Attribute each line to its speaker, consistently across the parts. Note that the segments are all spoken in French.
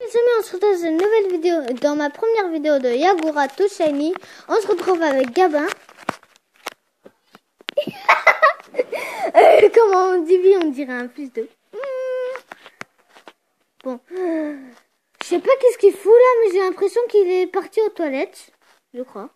Speaker 1: les amis, on se retrouve dans une nouvelle vidéo, dans ma première vidéo de Yagura to Shiny. On se retrouve avec Gabin. Comment on dit oui, on dirait un fils de... Bon, je sais pas qu'est-ce qu'il fout là, mais j'ai l'impression qu'il est parti aux toilettes, je crois.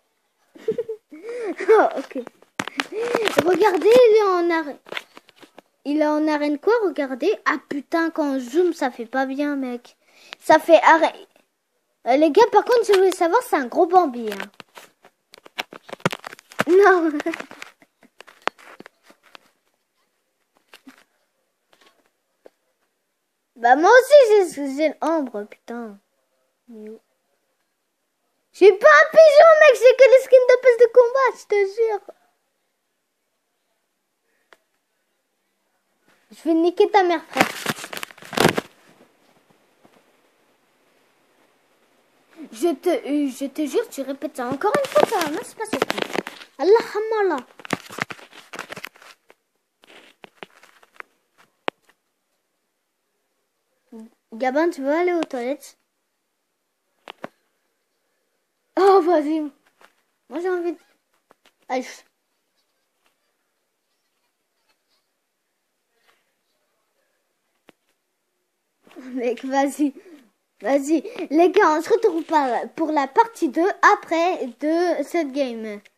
Speaker 1: Oh, ok. Regardez, il est en arène. Il est en arène quoi, regardez. Ah putain, quand on zoome, ça fait pas bien, mec. Ça fait arène. Les gars, par contre, je voulais savoir, c'est un gros Bambi. Hein. Non. Bah moi aussi, j'ai l'ombre, putain. J'ai pas un pigeon, mec, j'ai que les skins de passe de combat, je te jure. Je vais niquer ta mère, frère. Je te jure, tu répètes ça encore une fois, ça va même se passer. Allah hamala. Gabin, tu veux aller aux toilettes? Oh, vas-y. Moi, j'ai envie de... Allez. Mec, vas-y. Vas-y. Les gars, on se retrouve pour la partie 2 après de cette game.